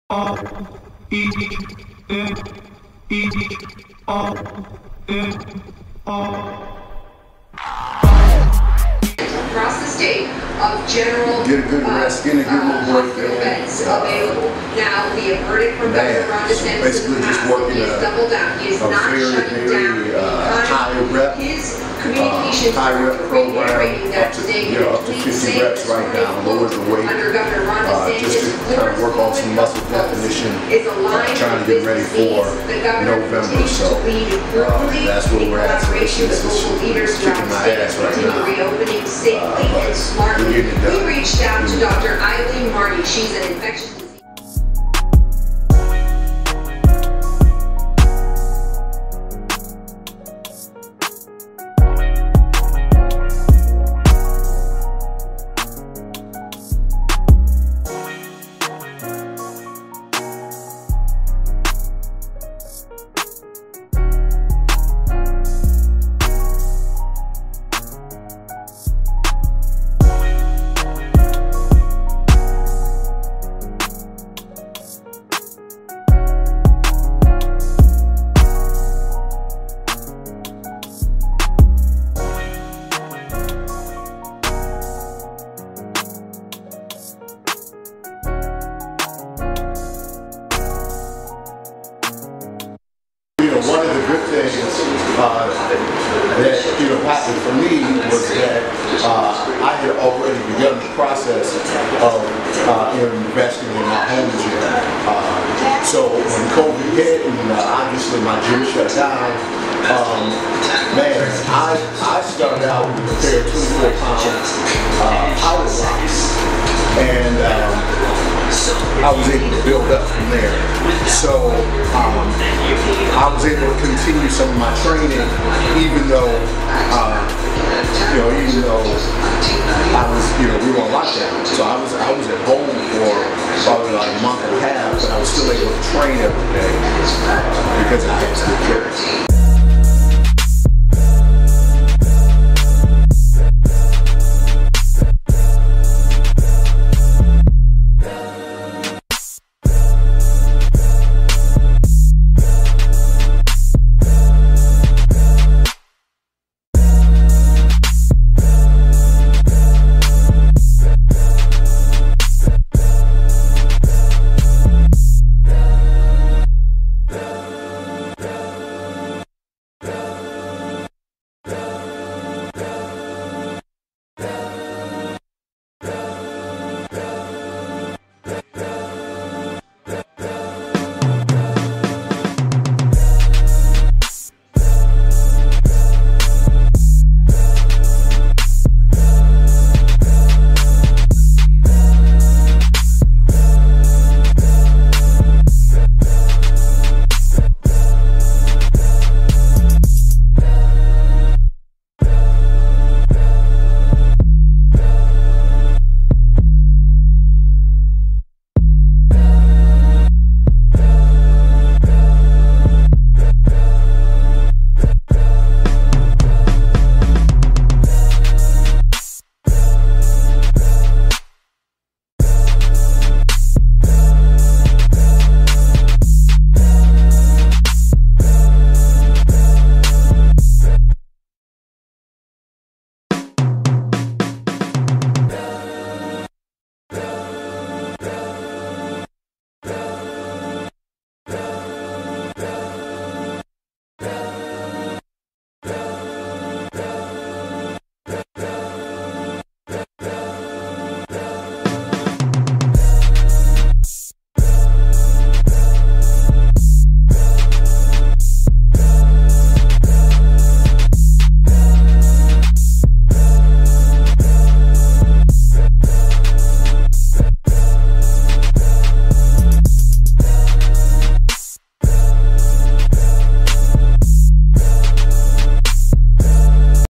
O E N E O N O. Across the state of general get a good rest, get a good little break hospital beds available. Now, the verdict from Dr. Ron DeSantis basically just working he has doubled down. He is not shutting down the high rep, his communications program that today up to 50 reps right now, lower the weight, under Governor Ron just to kind of work on some muscle definition, trying to get ready for November. So that's where we're at. So this is kicking my ass right now. Reopening safely and smartly. We reached out to Dr. Eileen Marty. She's an infectious disease. One of the good things that happened for me was that I had already begun the process of investing in my home gym. So when COVID hit and obviously my gym shut down, man, I started out with a pair of 24-pound power blocks, and I was able to build up from there. So I was able to continue some of my training, even though I was, we were on lockdown. So I was at home for probably like a month and a half, but I was still able to train every day because I had to take care of it.